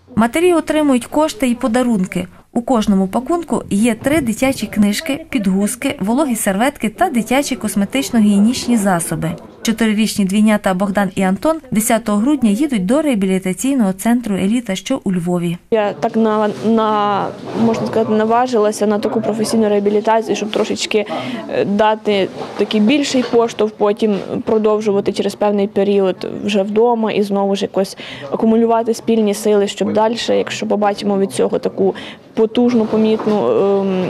Матері отримують кошти і подарунки. У кожному пакунку є 3 дитячі книжки, підгузки, вологі серветки та дитячі косметично-гігієнічні засоби. 4-річні двійнята Богдан і Антон 10 грудня їдуть до реабілітаційного центру «Еліта», що у Львові. Я так можна сказати, наважилася на таку професійну реабілітацію, щоб трошечки дати такий більший поштовх, потім продовжувати через певний період вже вдома і знову ж якось акумулювати спільні сили, щоб далі, якщо побачимо від цього таку потужну, помітну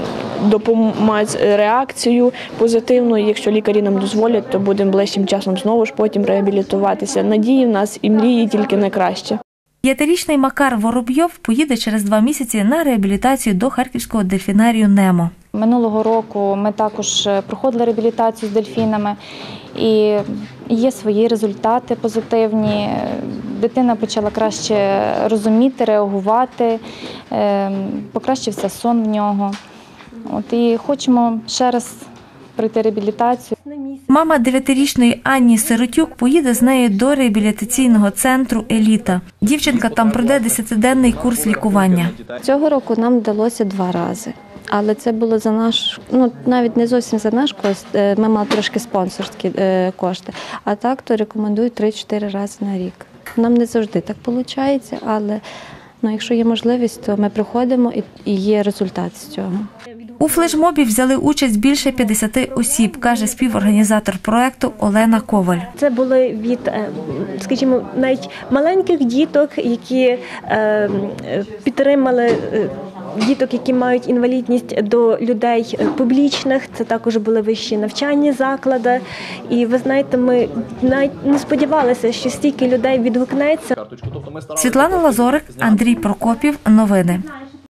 реакцію позитивну, якщо лікарі нам дозволять, то будемо ближчим часом знову ж потім реабілітуватися. Надії в нас і мрії тільки найкраще. 5-річний Макар Воробйов поїде через 2 місяці на реабілітацію до Харківського дельфінарію «Немо». Минулого року ми також проходили реабілітацію з дельфінами і є свої результати позитивні. Дитина почала краще розуміти, реагувати, покращився сон в нього. І хочемо ще раз пройти реабілітацію. Мама 9-річної Анні Сиротюк поїде з нею до реабілітаційного центру «Еліта». Дівчинка там пройде 10-денний курс лікування. Цього року нам вдалося 2 рази. Але це було за наш, навіть не зовсім за наш кошт, ми мали трошки спонсорські кошти. А так, то рекомендують 3-4 рази на рік. Нам не завжди так виходить, але якщо є можливість, то ми приходимо і є результат з цього. У флешмобі взяли участь більше 50 осіб, каже співорганізатор проєкту Олена Коваль. Це були від, скажімо, навіть маленьких діток, які підтримали діток, які мають інвалідність, до людей публічних. Це також були вищі навчальні заклади. І ви знаєте, ми навіть не сподівалися, що стільки людей відгукнеться. Світлана Лазорик, Андрій Прокопів. Новини.